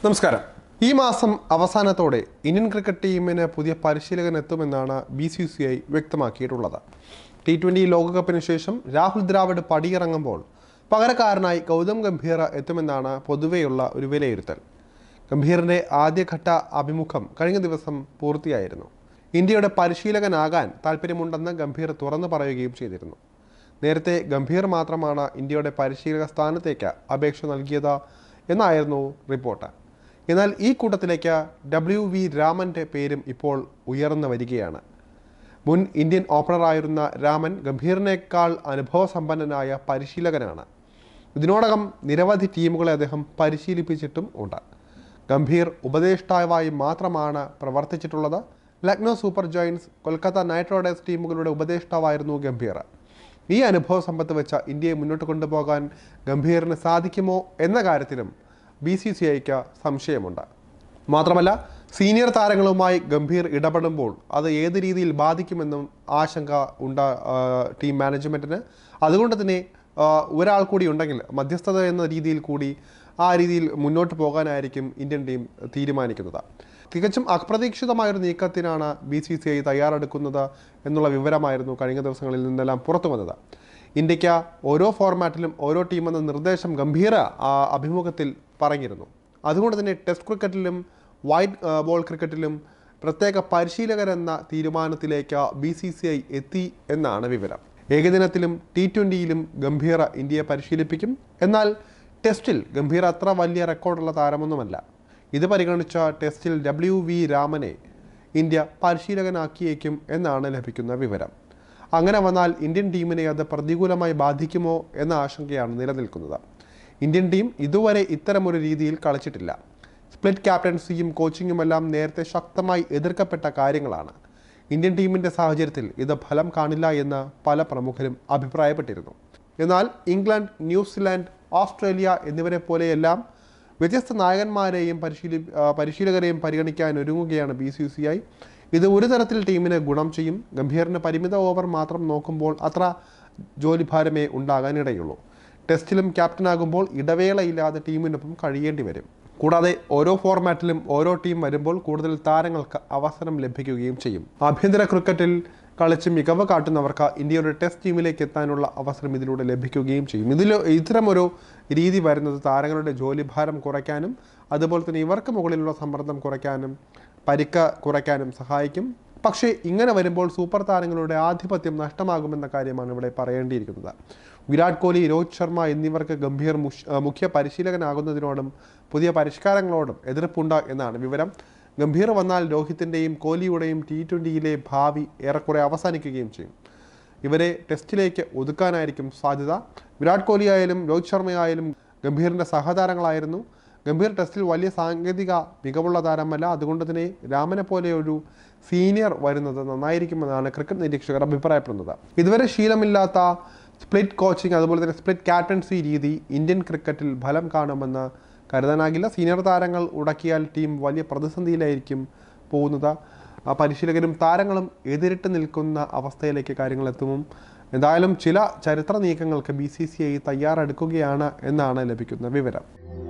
നമസ്കാരം. ഈ മാസം അവസാനത്തോടെ ഇന്ത്യൻ ക്രിക്കറ്റ് ടീമിന് പുതിയ പരിശീലകൻ എത്തുമെന്നാണ് BCCI വ്യക്തമാക്കിയിട്ടുള്ളത്. T20 ലോകകപ്പിന് ശേഷം രാഹുൽ ദ്രാവിഡ് പടിയിറങ്ങുമ്പോൾ പകരക്കാരനായി ഗൗതം ഗംഭീർ എത്തുമെന്നാണ് പൊതുവെയുള്ള ഒരു വിലയിരുത്തൽ. ഗംഭീറിന്റെ ആദ്യഘട്ട അഭിമുഖം കഴിഞ്ഞ ദിവസം പൂർത്തിയായിരുന്നു. ഇന്ത്യയുടെ പരിശീലകനാകാൻ താല്പര്യമുണ്ടെന്ന് ഗംഭീർ തുറന്നു പറയുകയും ചെയ്തിരുന്നു. നേരത്തെ ഗംഭീർ മാത്രമാണ് ഇന്ത്യയുടെ പരിശീലക സ്ഥാനത്തേക്ക് അപേക്ഷ നൽകിയത് എന്നായിരുന്നു റിപ്പോർട്ട്. എന്നാൽ ഈ കൂട്ടത്തിലേക്ക് WV രാമന്റെ പേരും ഇപ്പോൾ ഉയർന്നു വരികയാണ്. മുൻ ഇന്ത്യൻ ഓപ്പണറായിരുന്ന രാമൻ ഗംഭീറിനേക്കാൾ അനുഭവസമ്പന്നനായ പരിശീലകനാണ്. ഇതിനോടകം നിരവധി ടീമുകളെ അദ്ദേഹം പരിശീലിപ്പിച്ചിട്ടും ഉണ്ട്. ഗംഭീർ ഉപദേഷ്ടാവായി മാത്രമാണ് പ്രവർത്തിച്ചിട്ടുള്ളത്. Lucknow Super Giants, Kolkata Knight Riders ടീമുകളുടെ ഉപദേഷ്ടാവായിരുന്നു ഗംഭീർ. ഈ അനുഭവ സമ്പത്ത് വെച്ച ഇന്ത്യയെ മുന്നോട്ട് കൊണ്ടുപോകാൻ ഗംഭീറിന് സാധിക്കുമോ എന്ന കാര്യത്തിലും BCCIക്ക് സംശയമുണ്ട്. മാത്രമല്ല, സീനിയർ താരങ്ങളുമായി ഗംഭീർ ഇടപെടുമ്പോൾ അത് ഏത് രീതിയിൽ ബാധിക്കുമെന്നും ആശങ്ക ഉണ്ട് ടീം മാനേജ്മെൻറ്റിന്. അതുകൊണ്ട് തന്നെ ഒരാൾ കൂടി ഉണ്ടെങ്കിൽ മധ്യസ്ഥത എന്ന രീതിയിൽ കൂടി ആ രീതിയിൽ മുന്നോട്ട് പോകാനായിരിക്കും ഇന്ത്യൻ ടീം തീരുമാനിക്കുന്നത്. തികച്ചും അപ്രതീക്ഷിതമായൊരു നീക്കത്തിനാണ് BCCI തയ്യാറെടുക്കുന്നത് എന്നുള്ള വിവരമായിരുന്നു കഴിഞ്ഞ ദിവസങ്ങളിൽ നിന്നെല്ലാം പുറത്തു വന്നത്. ഇന്ത്യക്ക് ഓരോ ഫോർമാറ്റിലും ഓരോ ടീമെന്ന നിർദ്ദേശം ഗംഭീർ അഭിമുഖത്തിൽ പറഞ്ഞിരുന്നു. അതുകൊണ്ട് തന്നെ ടെസ്റ്റ് ക്രിക്കറ്റിലും വൈറ്റ് ബോൾ ക്രിക്കറ്റിലും പ്രത്യേക പരിശീലകരെന്ന തീരുമാനത്തിലേക്ക് BCCI എത്തി എന്നാണ് വിവരം. ഏകദിനത്തിലും T20യിലും ഗംഭീർ ഇന്ത്യയെ പരിശീലിപ്പിക്കും. എന്നാൽ ടെസ്റ്റിൽ ഗംഭീർ അത്ര വലിയ റെക്കോർഡുള്ള താരമൊന്നുമല്ല. ഇത് പരിഗണിച്ച ടെസ്റ്റിൽ WV രാമനെ ഇന്ത്യ പരിശീലകനാക്കിയേക്കും എന്നാണ് ലഭിക്കുന്ന വിവരം. അങ്ങനെ വന്നാൽ ഇന്ത്യൻ ടീമിനെ അത് പ്രതികൂലമായി ബാധിക്കുമോ എന്ന ആശങ്കയാണ് നിലനിൽക്കുന്നത്. ഇന്ത്യൻ ടീം ഇതുവരെ ഇത്തരമൊരു രീതിയിൽ കളിച്ചിട്ടില്ല. സ്പ്ലിറ്റ് ക്യാപ്റ്റൻസിയും കോച്ചിങ്ങുമെല്ലാം നേരത്തെ ശക്തമായി എതിർക്കപ്പെട്ട കാര്യങ്ങളാണ്. ഇന്ത്യൻ ടീമിൻ്റെ സാഹചര്യത്തിൽ ഇത് ഫലം കാണില്ല എന്ന് പല പ്രമുഖരും അഭിപ്രായപ്പെട്ടിരുന്നു. എന്നാൽ ഇംഗ്ലണ്ട്, ന്യൂസിലാൻഡ്, ഓസ്ട്രേലിയ എന്നിവരെ പോലെയെല്ലാം വ്യത്യസ്ത നായകന്മാരെയും പരിശീലകരെയും പരിഗണിക്കാൻ ഒരുങ്ങുകയാണ് BCCI. ഇത് ഒരു തരത്തിൽ ടീമിന് ഗുണം ചെയ്യും. ഗംഭീറിന് പരിമിത ഓവർ മാത്രം നോക്കുമ്പോൾ അത്ര ജോലിഭാരമേ ഉണ്ടാകാനിടയുള്ളൂ. ടെസ്റ്റിലും ക്യാപ്റ്റനാകുമ്പോൾ ഇടവേളയില്ലാതെ ടീമിനൊപ്പം കഴിയേണ്ടി വരും. കൂടാതെ ഓരോ ഫോർമാറ്റിലും ഓരോ ടീം വരുമ്പോൾ കൂടുതൽ താരങ്ങൾക്ക് അവസരം ലഭിക്കുകയും ചെയ്യും. ആഭ്യന്തര ക്രിക്കറ്റിൽ കളിച്ച് മികവ് കാട്ടുന്നവർക്ക് ഇന്ത്യയുടെ ടെസ്റ്റ് ടീമിലേക്ക് എത്താനുള്ള അവസരം ഇതിലൂടെ ലഭിക്കുകയും ചെയ്യും. ഇത്തരമൊരു രീതി വരുന്നത് താരങ്ങളുടെ ജോലിഭാരം കുറയ്ക്കാനും അതുപോലെ തന്നെ ഇവർക്ക് മുകളിലുള്ള സമ്മർദ്ദം കുറയ്ക്കാനും പരിക്ക് കുറയ്ക്കാനും സഹായിക്കും. പക്ഷേ ഇങ്ങനെ വരുമ്പോൾ സൂപ്പർ താരങ്ങളുടെ ആധിപത്യം നഷ്ടമാകുമെന്ന കാര്യമാണ് ഇവിടെ പറയേണ്ടിയിരിക്കുന്നത്. വിരാട് കോഹ്ലി, രോഹിത് ശർമ്മ എന്നിവർക്ക് ഗംഭീർ മുഖ്യ പരിശീലകനാകുന്നതിനോടും പുതിയ പരിഷ്കാരങ്ങളോടും എതിർപ്പുണ്ട് എന്നാണ് വിവരം. ഗംഭീർ വന്നാൽ രോഹിത്തിൻ്റെയും കോഹ്ലിയുടെയും T20യിലെ ഭാവി ഏറെക്കുറെ അവസാനിക്കുകയും ചെയ്യും. ഇവരെ ടെസ്റ്റിലേക്ക് ഒതുക്കാനായിരിക്കും സാധ്യത. വിരാട് കോഹ്ലി ആയാലും രോഹിത് ശർമ്മയായാലും ഗംഭീറിൻ്റെ സഹതാരങ്ങളായിരുന്നു. ഗംഭീർ ടെസ്റ്റിൽ വലിയ സാങ്കേതിക മികവുള്ള താരമല്ല. അതുകൊണ്ട് തന്നെ രാമനെ പോലെ ഒരു സീനിയർ വരുന്നത് നന്നായിരിക്കുമെന്നാണ് ക്രിക്കറ്റ് നിരീക്ഷകർ അഭിപ്രായപ്പെടുന്നത്. ഇതുവരെ ശീലമില്ലാത്ത സ്പ്ലിറ്റ് കോച്ചിങ് അതുപോലെ തന്നെ സ്പ്ലിറ്റ് ക്യാപ്റ്റൻസി രീതി ഇന്ത്യൻ ക്രിക്കറ്റിൽ ഫലം കാണുമെന്ന് കരുതാനാകില്ല. സീനിയർ താരങ്ങൾ ഉടക്കിയാൽ ടീം വലിയ പ്രതിസന്ധിയിലായിരിക്കും പോകുന്നത്. പരിശീലകരും താരങ്ങളും എതിരിട്ട് നിൽക്കുന്ന അവസ്ഥയിലേക്ക് കാര്യങ്ങൾ എത്തും. എന്തായാലും ചില ചരിത്ര നീക്കങ്ങൾക്ക് BCCI തയ്യാറെടുക്കുകയാണ് എന്നാണ് ലഭിക്കുന്ന വിവരം.